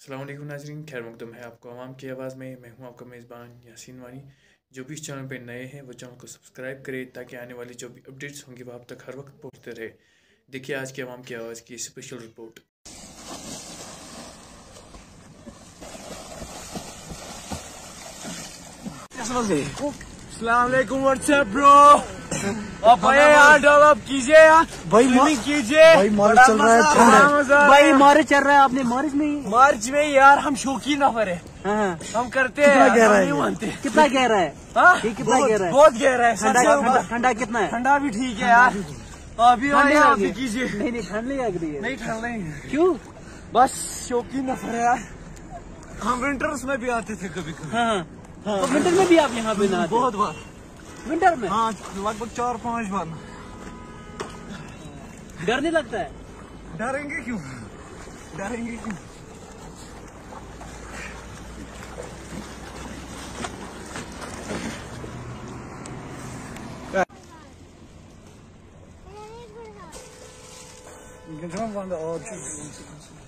अस्सलाम वालेकुम नाज़रीन, खैर मकदम है आपको आवाम की आवाज़ में। मैं हूं आपका मेज़बान यासीन वानी। जो भी इस चैनल पे नए हैं वो चैनल को सब्सक्राइब करें ताकि आने वाली जो भी अपडेट्स होंगी वो आप तक हर वक्त पहुंचते रहे। देखिए आज की आवाम की आवाज़ की स्पेशल रिपोर्ट। अस्सलाम वालेकुम व्हाट्सएप ब्रो। अब भाई यार डेवलप कीजिए यार, भाई कीजिए। भाई मार्च चल रहा है, भाई मार्च चल रहा है। आपने मार्च में यार हम शौकीन नफर है। हम करते हैं, कितना गहरा नहीं मानते। कितना गहरा है? ये कितना गहरा है? बहुत गहरा है। ठंडा कितना है? ठंडा भी ठीक है यार। अभी अभी कीजिए। नहीं ठंड नहीं लग रही है। नहीं ठंड नहीं। क्यों? बस शौकीन नफर है यार। हम विंटर्स में भी आते थे कभी कभी। हाँ तो विंटर में भी आप यहाँ पे नहाते? बहुत बार विंटर में? हाँ लगभग 4-5 बार। डर नहीं लगता है? डरेंगे क्यों? You can jump on the odd.